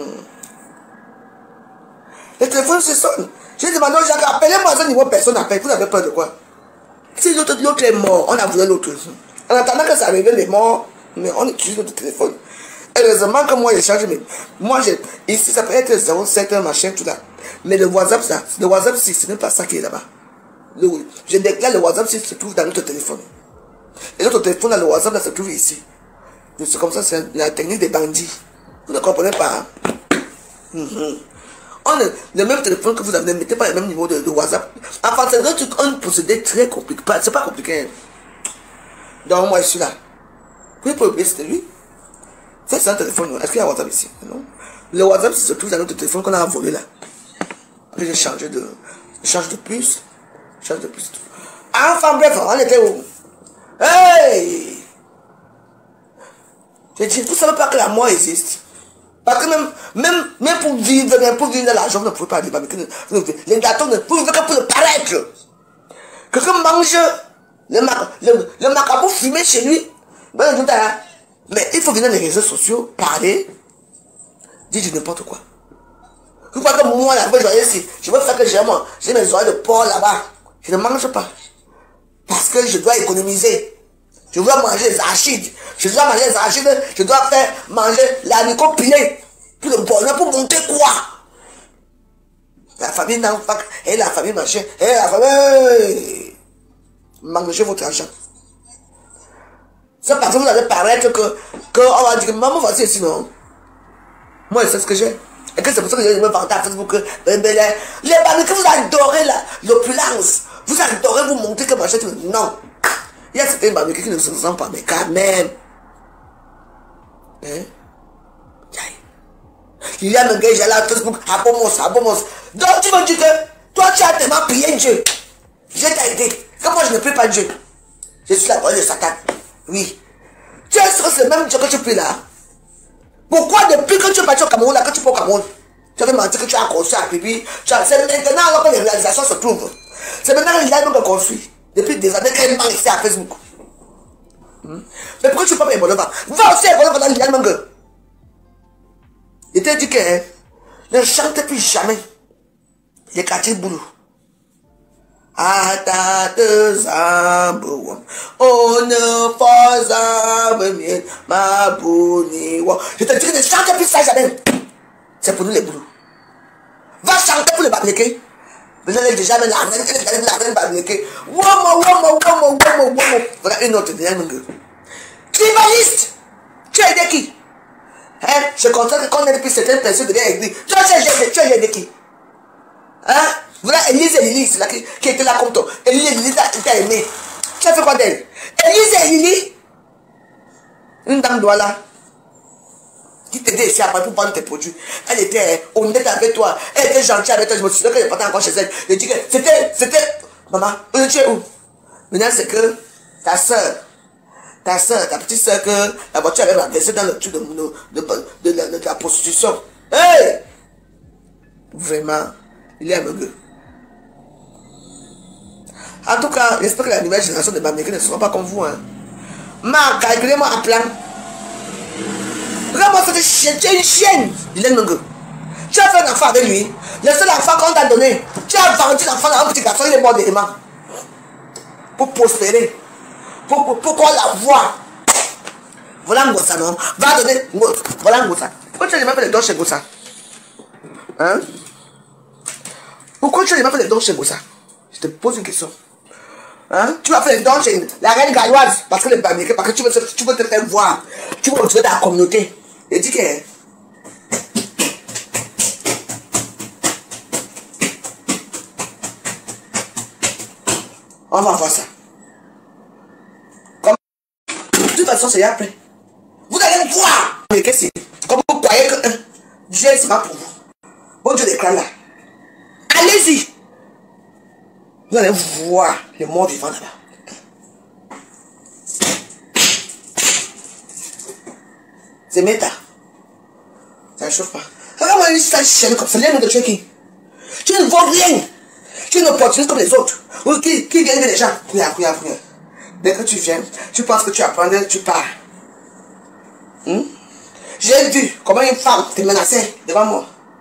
Le téléphone se sonne. J'ai demandé aux gens, appelez-moi à ce niveau, personne n'appelle. Vous avez peur de quoi? Si l'autre est mort, on a voulu l'autre. En attendant que ça arrive, les morts, mais on utilise notre téléphone. Heureusement que moi, j'ai changé. Mais moi, ici, ça peut être 07, machin, tout là. Mais le WhatsApp, ça, le WhatsApp 6, ce n'est pas ça qui est là-bas. Je déclare le WhatsApp 6 se trouve dans notre téléphone. Et notre téléphone, là, le WhatsApp, là, se trouve ici. C'est comme ça, c'est la technique des bandits. Vous ne comprenez pas. Le même téléphone que vous avez, ne mettez pas le même niveau de WhatsApp. Enfin, c'est un procédé très compliqué. C'est pas compliqué. Donc, moi, je suis là. Vous pouvez oublier, c'était lui. C'est un téléphone. Est-ce qu'il y a un WhatsApp ici? Non. Le WhatsApp, se trouve dans notre téléphone qu'on a volé là. Après, j'ai changé de. Change de plus. Enfin, bref, on était où? Hey! Je dis, vous ne savez pas que la mort existe. Parce que même pour vivre dans l'argent, vous ne pouvez pas vivre. Les gâteaux, vous vivez que pour le paraître. Quelqu'un mange le macabre fumé chez lui. Mais il faut venir dans les réseaux sociaux, parler, dire du n'importe quoi. Vous croyez que moi, là, je veux faire que j'ai mes oreilles de porc là-bas. Je ne mange pas. Parce que je dois économiser. Je dois manger les arachides. Je dois faire manger l'haricot pilé. Pour le bonheur, pour monter quoi? La famille n'enfant, et la famille machin, et la famille. Mangez votre argent. C'est parce que vous allez paraître que on va dire, maman, voici ici, non? Moi, je sais ce que j'ai. Et que c'est pour ça que je me vante à Facebook. Les banques que vous adorez là, l'opulence. Vous adorez vous montrer que machin. Non. Il y a certains barbecues qui ne se sentent pas, mais quand même. Hein? Il y a un gars, j'ai là, Facebook, abomos. Donc tu me dis que toi tu as tellement prié Dieu. Je t'ai aidé. Que moi je ne prie pas Dieu. Je suis la parole de Satan. Oui. Tu es sûr que c'est le même Dieu que tu pries là? Pourquoi depuis que tu es parti au Cameroun là, que tu peux au Cameroun? Tu avais menti que tu as construit à Pipi. C'est maintenant alors que les réalisations se trouvent. C'est maintenant que les gens ont construit. Depuis des années qu'elle manque ici à Facebook. Mais pourquoi tu ne peux pas évoluer? Va aussi évoluer pendant l'Iliane Mangue. Il t'a dit que ne chante plus jamais les quartiers boulot. Atate zambo, on ne faisait mieux ma bouni. Je te dis que ne chante plus ça jamais. C'est pour nous les boulots. Va chanter pour les babléqués. Vous allez déjà mettre la reine babléquée. Voilà une autre Mangue. Tribaliste. Tu as aidé qui? Je constate qu'on est depuis certaines personnes de l'église. Tu as aidé qui? Hein? Voilà Élise et Lily, c'est là qui était là comme toi. Élise et Lily t'a aimé. Tu as fait quoi d'elle? Élise et Lily, une dame là, qui t'aidait ici après pour prendre tes produits. Elle était honnête avec toi. Elle était gentille avec toi. Je me souviens qu'elle n'est pas encore chez elle. Je dis que c'était. Maman, tu es où? Maintenant, c'est que ta soeur, ta petite soeur, que la voiture avait renversé dans le truc de la prostitution. Hey! Vraiment, il est un gueux. En tout cas, j'espère que la nouvelle génération de Bamileke ne sera pas comme vous. Hein. Calculez-moi à plan. Regarde-moi cette chienne, tu es une chienne. Il est un gueux. Tu as fait un enfant avec lui. Le seul enfant qu'on t'a donné. Tu as vendu l'enfant à un petit garçon, il est mort d'élément. Pour prospérer. Pour qu'on la voie. Voilà Ngossa, non? Va donner. Voilà Ngossa. Pourquoi tu n'as jamais fait les dons chez Ngossa? Hein? Pourquoi tu n'as jamais fait les dons chez Ngossa? Je te pose une question. Hein? Tu vas faire les dons chez la reine galloise parce que les Bamileke, parce que tu veux te faire voir. Tu veux retrouver ta communauté. Et dis que. On va voir ça. Comme... De toute façon, c'est après. Vous allez me voir. Mais qu'est-ce que c'est? Comme vous croyez que Dieu sera pour vous. Bon Dieu d'écran là. Allez-y. Vous allez voir les morts vivants là-bas. C'est méta. Ça ne chauffe pas. Regarde-moi une sale chaîne comme ça. L'aime de tuer qui? Tu ne vaux rien. Tu es une opportuniste comme les autres. Qui gagne les gens? Couillard. Dès que tu viens, tu penses que tu apprends, tu pars. J'ai vu comment une femme te menaçait devant moi.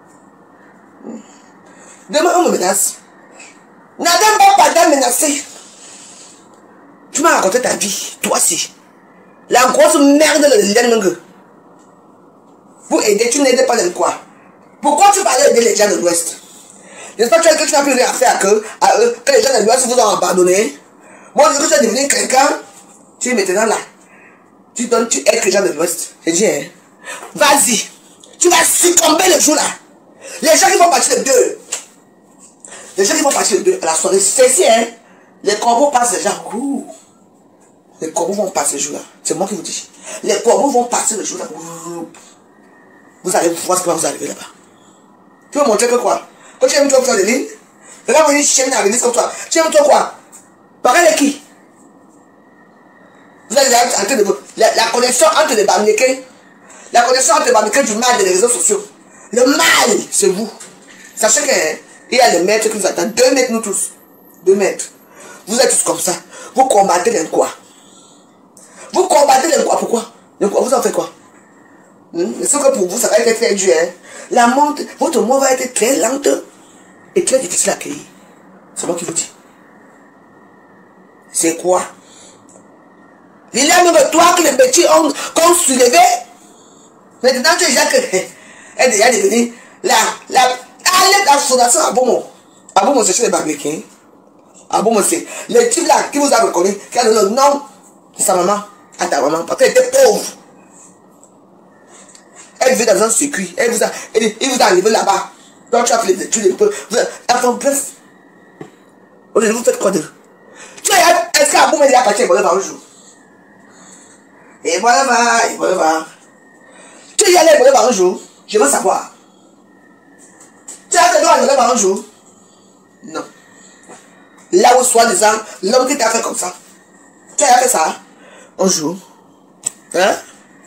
Demain, on me menace. N'adam pas pas menacé. Tu m'as raconté ta vie, toi aussi. La grosse merde de l'Engue. Pour aider, tu n'aides pas de quoi? Pourquoi tu parlais d'aider les gens de l'Ouest? J'espère que tu n'as plus rien à faire à eux, que les gens de l'Ouest vous ont abandonné. Moi, je veux que tu es devenu quelqu'un. Tu es maintenant là. Tu aides les gens de l'Ouest. J'ai dit, hein. Vas-y. Tu vas succomber le jour là. Les gens qui vont partir de deux. Les gens qui vont partir de deux à la soirée, c'est ici, hein. Les corbeaux passent déjà. Les corbeaux vont passer le jour là. C'est moi qui vous dis. Les corbeaux vont passer le jour là. Vous allez voir ce qui va vous arriver là-bas. Tu veux montrer que quoi? Quand tu aimes toi faire des lignes, regarde une chaîne à l'église comme toi. Tu aimes toi quoi? Pareil avec qui? Vous allez en train de la connexion entre les Bamileke, la connexion entre les Bamileke du mal des réseaux sociaux. Le mal, c'est vous. Sachez qu'il y a les maîtres qui vous attendent. 2 mètres nous tous. 2 mètres. Vous êtes tous comme ça. Vous combattez les quoi? Vous combattez les quoi? Pourquoi? Les quoi? Vous en faites quoi? Sauf que pour vous, ça va être très dur. Hein? La monte, votre mot va être très lente et très difficile à accueillir. C'est moi qui vous dis. C'est quoi? Il y a même toi que les petits ont soulevé. Maintenant, tu es déjà que elle est déjà devenue allez dans son nation à Bomo. À Bomo, c'est chez les Bamileke. À Bomo, c'est le type là qui vous a reconnu, qui a donné le nom de sa maman à ta maman, parce qu'elle était pauvre. Elle vivait dans un circuit. Il vous a arrivé là-bas. Donc tu as fait les études. Enfin bref. Aujourd'hui, vous faites quoi de? Est-ce qu'à Bomo, il a parti Ebola un jour? Et voilà. Tu y allais à Ebola un jour? Je veux savoir. Tu as fait droit à Ebola un jour? Non. Là où soi-disant, l'homme qui t'a fait comme ça. Tu as fait ça un jour? Hein?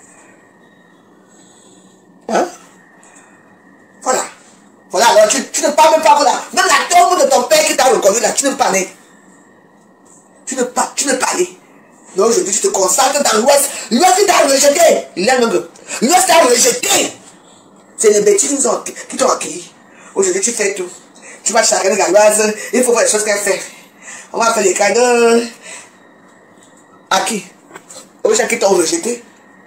Voilà, alors tu ne parles même pas, voilà. Même la tombe de ton père qui t'a reconnu là, tu ne parlais. Tu ne parlais. Donc je dis, tu te concentres dans l'Ouest. L'Ouest qui t'a rejeté. L'Ouest t'a rejeté. C'est les bêtises qui t'ont accueilli. Aujourd'hui, tu fais tout. Tu vas charrer les galloises. Il faut voir les choses qu'elle fait. On va faire les cadeaux. À qui? Aux gens qui t'ont rejeté.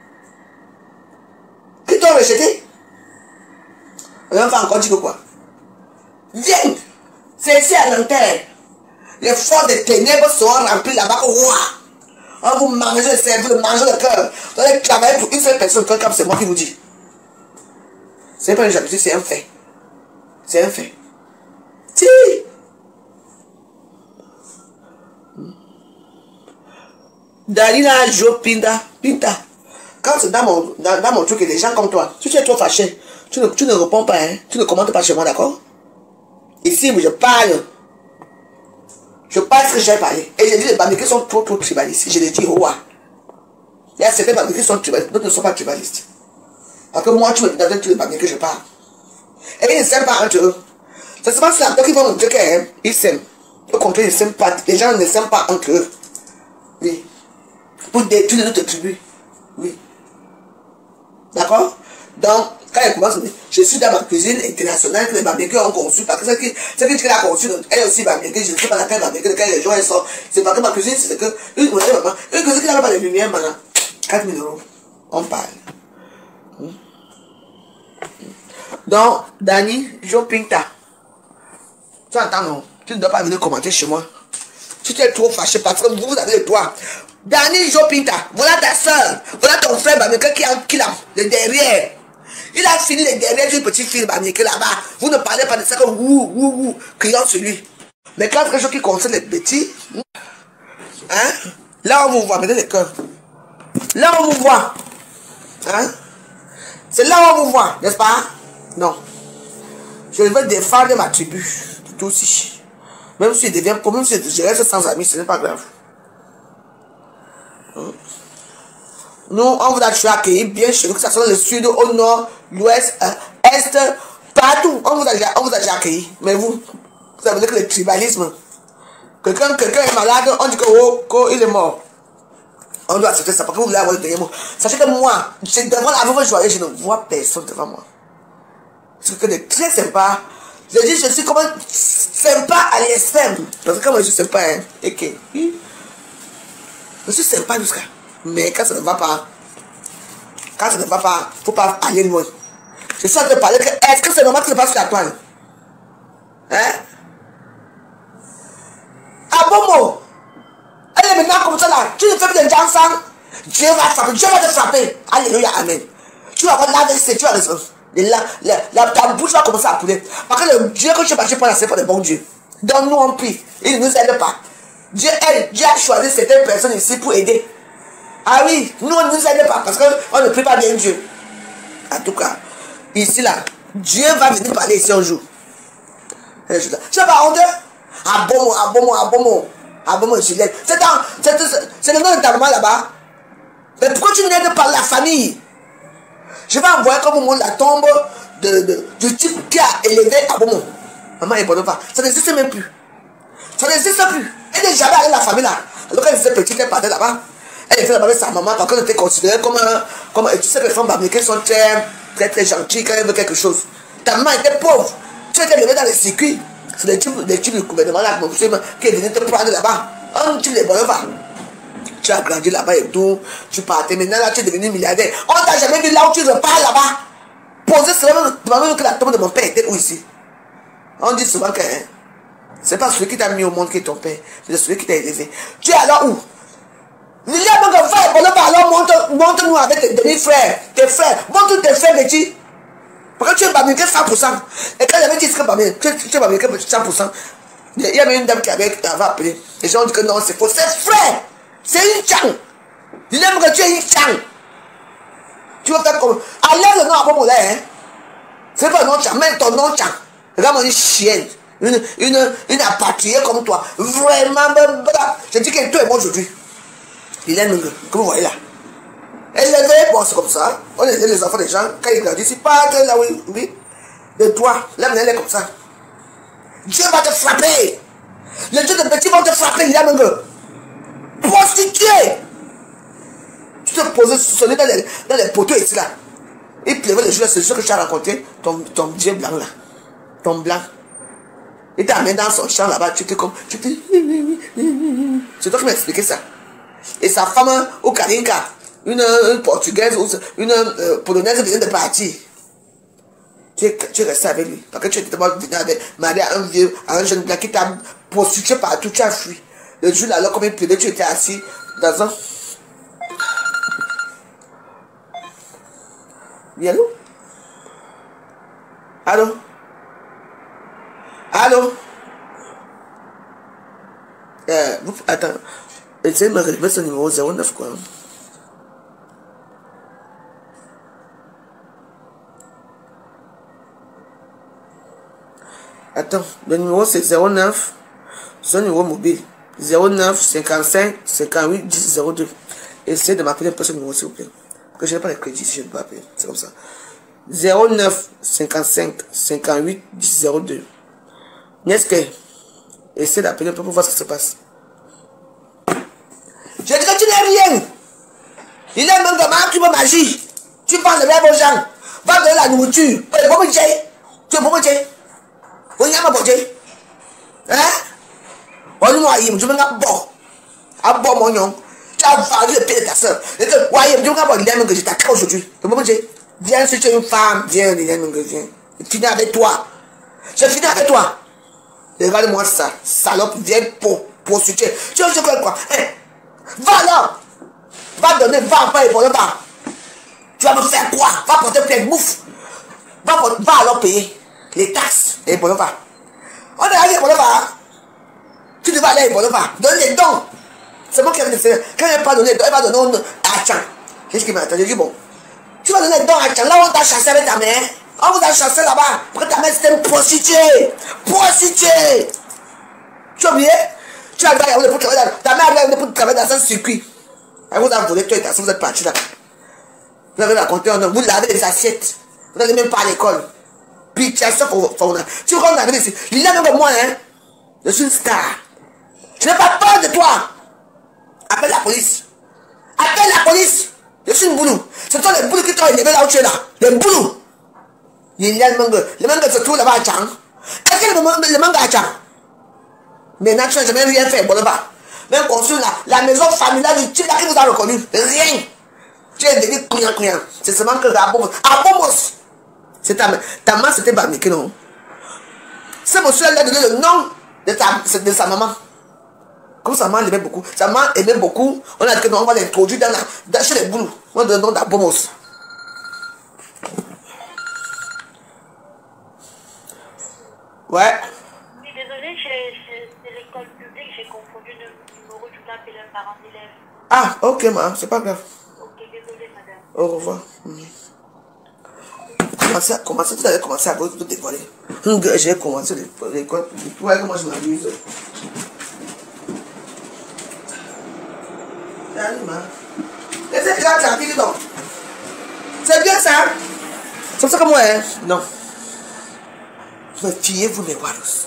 Qui t'ont rejeté? On va encore dire quoi? Viens! C'est ici à Nanterre. Les forces des ténèbres seront remplies là-bas. On vous mangez le cerveau, vous mangez le cœur. Vous allez travailler pour une seule personne, comme c'est moi qui vous dis. C'est pas une jalousie, c'est un fait. C'est un fait. Si! Dalila Jo Pinta. Quand c'est dans mon truc et des gens comme toi, si tu es trop fâché, tu ne réponds pas, hein, tu ne commentes pas chez moi, d'accord? Ici, je parle. Je parle ce que j'ai parlé. Et j'ai dit les Bamileke sont trop tribalistes. Je l'ai dit au roi. Il y a certains Bamileke qui sont tribalistes, d'autres ne sont pas tribalistes. Parce que moi, tu me dis dans tous les Bamileke que je parle. Et ils ne s'aiment pas entre eux. C'est seulement cela qui vont montrer qu'ils s'aiment. Au contraire, ils ne s'aiment pas. Les gens ne s'aiment pas entre eux. Oui. Pour détruire notre tribu. Oui. D'accord? Donc, quand elle commence, je suis dans ma cuisine internationale que les Bamileke ont conçu. Parce que ce qui a conçu, elle aussi Bamileke, je ne sais pas laquelle Bamileke, quand les gens sortent. C'est parce que ma cuisine, c'est que une cuisine qui n'a pas de lumière maintenant. 4 000 €. On parle. Donc, Dani, Jo Pinta. Tu entends, non? Tu ne dois pas venir commenter chez moi. Tu t'es trop fâché parce que vous avez le droit. Dani Jo Pinta, voilà ta soeur, voilà ton frère Bamileke qui l'a le derrière. Il a fini le derrière d'une petite fille Bamileke là-bas. Vous ne parlez pas de ça que criant sur lui. Mais quand quelque chose qui concerne les petits, hein, là on vous voit, mettez les cœurs. Là on vous voit. Hein? C'est là où on vous voit, n'est-ce pas? Non. Je veux défendre ma tribu, tout aussi. Même si je reste sans amis, ce n'est pas grave. Nous, on vous a toujours accueilli bien chez nous, que ce soit dans le sud, au nord, l'ouest, est, partout. On vous a déjà accueilli. Mais vous avez dit que le tribalisme. Quelqu'un est malade, on dit que il est mort. On doit accepter ça parce que vous voulez avoir le dernier mot. Sachez que moi, c'est devant la veuve joyeuse, je ne vois personne devant moi. C'est quelqu'un de très sympa. Je dis, je suis comme un sympa à l'extrême. Parce que quand je suis sympa, hein, et que, je suis sympa jusqu'à. Mais quand ça ne va pas, il ne faut pas aller loin. Je suis en train de parler que, est-ce que c'est normal que ça passe sur la toile? Hein? Ah bon mot? Elle est maintenant comme ça là, tu ne fais plus de gens sans. Dieu va te frapper. Alléluia, amen. Tu vas avoir l'AVC, tu vas raison. Ta bouche va commencer à couler. Parce que le Dieu que tu vas pas c'est pas le bon Dieu. Donc nous on prie, il ne nous aide pas. Dieu a choisi certaines personnes ici pour aider. Ah oui, nous on ne nous aide pas parce qu'on ne prie pas bien Dieu. En tout cas, ici là, Dieu va venir parler ici un jour. Tu n'as pas honte? Ah bon, Juliette. C'est le nom de ta maman là-bas. Mais pourquoi tu n'aides pas la famille? Je vais envoyer comme au monde la tombe du type qui a élevé Abomo. Maman est bonne pas. Ça n'existe même plus. Ça n'existe plus. Elle n'est jamais allée la famille là. Alors quand elle était petite, elle partait là-bas. Elle était là-bas avec sa maman parce qu'elle était considérée comme tu sais que les femmes bamileke sont très gentilles quand elles veulent quelque chose. Ta maman était pauvre. Tu étais levé dans les circuits. C'est les types du gouvernement là qui est venu te prendre là-bas. Un type de bonne pas. Tu as grandi là-bas et tout, tu partais, maintenant là tu es devenu milliardaire. On t'a jamais vu là où tu repars là-bas. Poser seulement que la tombe de mon père était où ici. On dit souvent que c'est pas celui qui t'a mis au monde qui est ton père, c'est celui qui t'a élevé. Tu es alors où? Il y a donc un frère, alors montre-nous avec tes demi-frères, tes frères, montre tes frères de qui? Parce que tu es bamileke 100%. Et quand j'avais dit que tu es bamileke 100%, il y avait une dame qui avait appelé. Les gens ont dit que non, c'est faux, c'est frère. C'est une chang. Il aime que tu es une chang. Tu vas faire comme. Allez le nom à bon là, hein. C'est pas un nom chang, mais ton nom chang. Regarde-moi une chienne. Une apatrie comme toi. Vraiment, je dis que toi et moi aujourd'hui. Il aime que vous voyez là. Elle est bon, c'est comme ça. On est les enfants des gens. Quand ils grandissent, ils partent là, oui. De toi. Là, elle est comme ça. Dieu va te frapper. Les dieux de petits vont te frapper. Il aime que. Prostituée. Tu te posais sonner dans les poteaux ici là. Il pleuvait le jour, c'est le jour que tu as rencontré ton Dieu blanc là. Ton blanc. Il t'a amené dans son champ là-bas, tu étais comme. C'est toi qui m'as expliqué ça. Et sa femme, au Karinka, une portugaise, une polonaise vient de partir. Tu es resté avec lui. Parce que tu étais marié à un jeune blanc qui t'a prostitué partout, tu as fui. Le jour là, alors comme il pleuvait, tu étais assis dans un. Oui, allô? Allô? Allô? Attends. Essayez de me relever ce numéro 09 quoi. Attends, le numéro c'est 09. C'est un numéro mobile. 09 55 58 10 02. Essayez de m'appeler un peu ce numéro s'il vous plaît. Parce que je n'ai pas les crédits si je ne peux pas appeler. C'est comme ça. 09 55 58 10 02. N'est-ce que essayez d'appeler un peu pour voir ce qui se passe. Je dis que tu n'es rien. Il est même de tu peux magie. Tu parles de bien aux gens. Va donner la nourriture. Tu es bon, tu es bon, tu es bon. Hein? On nous a dit, je vais bon. À bon, mon nom. Tu as valu le pied de ta soeur. Et que, voyez, je vais avoir l'idée que je t'accroche aujourd'hui. Viens, si tu es une femme, viens, viens. Je finis avec toi. Je finis avec toi. Regarde-moi ça. Salope, viens pour prostituer. Tu veux quoi? Va là. Va donner, va pas et pas. Tu vas me faire quoi? Va porter plein de bouffe. Va alors payer les taxes et pour le pas. On est allé pour le pas. Tu devais aller pour le pas. Donne les dons. C'est moi qui avais fait. Quand il n'a pas donné, il va donner à Tchan. Qu'est-ce qu'il m'a dit? J'ai dit bon. Tu vas donner les dons à Tchan. Là, on t'a chassé avec ta mère. On vous a chassé là-bas. Parce que ta mère c'était une prostituée. Prostituée. Tu as oublié? Tu as travaillé pour travailler dans. Ta mère a pour travailler dans un circuit. Elle vous a volé, toi et ta soeur, vous êtes partis là. Vous avez raconté un homme. Vous lavez les assiettes. Vous n'allez même pas à l'école. Puis tu as ça qu'on a. Tu vois, on avait ici. Il est même comme moi, hein. Je suis une star. Je n'ai pas peur de toi. Appelle la police. Appelle la police. Je suis une boulou. Ce sont les boulous qui t'ont élevé là où tu es là. Les boulous. Il y a le mangue. Le mangue se trouve là-bas à Tchang. Est-ce que le mangue à Tchang? Maintenant, tu n'as jamais rien fait. Bon, là-bas. Même construire la maison familiale du type là qui vous a reconnu. Rien. Tu es devenu couillant. C'est seulement que Abomos. C'est ta main, c'était Bamike, non? Ce monsieur elle a donné le nom de sa maman. Comme sa maman l'aimait beaucoup. Sa maman aimait beaucoup. On a dit que non, on va l'introduire chez les boulous. On donne le nom d'Abomos. Ouais. Oui, désolé, c'est l'école publique, j'ai confondu le numéro du cap et le parent d'élève. Ah, ok, ma, c'est pas grave. Ok, désolé, madame. Au revoir. Commencez, tout à l'heure, commencez à vous dévoiler. J'ai commencé l'école publique. Ouais, comment je m'amuse. Laissez les gens tranquilles, donc. C'est bien ça. C'est ça que moi, hein? Non. Fiez-vous, mes waros.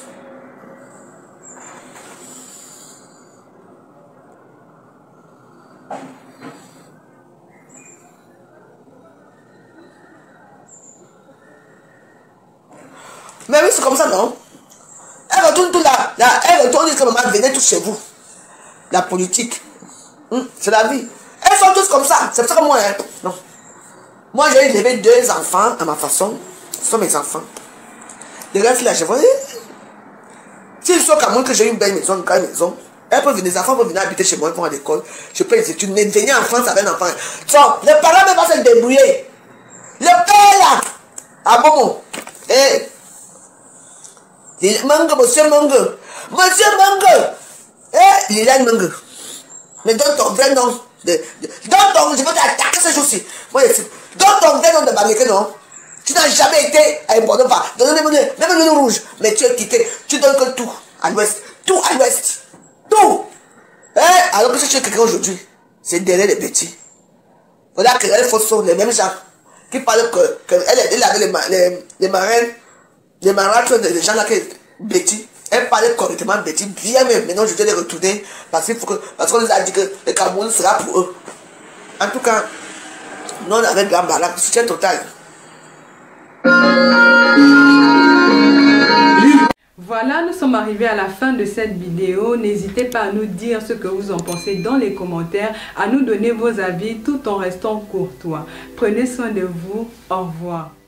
Mais oui, c'est comme ça, non? Elle retourne tout là. Elle retourne dire que maman, venez tous chez vous. La politique. C'est la vie. Elles sont tous comme ça. C'est ça que moi, hein? Non. Moi, j'ai élevé 2 enfants à ma façon. Ce sont mes enfants. Les gars, là, je vois. S'ils sont comme moi, que j'ai une belle maison, une grande maison, elles peuvent venir, les enfants peuvent venir habiter chez moi, ils vont à l'école. Je paye les études. Mais venir en France avec un enfant. Les parents même vont se débrouiller. Le père là. Ah bon? Mangue, monsieur Mangue. Monsieur Mangue. Liliane Mangue. Mais donne ton vrai nom. Je veux t'attaquer ce jour-ci. Donne ton vrai nom de Bamike, non? Tu n'as jamais été à un Bordeaux, même le rouge. Mais tu es quitté. Tu donnes que tout à l'ouest. Tout à l'ouest. Tout. Alors que si tu es quelqu'un aujourd'hui, c'est derrière les petits. Voilà que les fausses les mêmes gens qui parlent qu'elle avait les marraines. Les marâtres des gens là qui Betty, elle parlait correctement Betty, bien même. Maintenant, je vais les retourner parce qu'on nous a dit que le Cameroun sera pour eux. En tout cas, nous on avait Grand Barak, soutien total. Voilà, nous sommes arrivés à la fin de cette vidéo. N'hésitez pas à nous dire ce que vous en pensez dans les commentaires, à nous donner vos avis tout en restant courtois. Prenez soin de vous. Au revoir.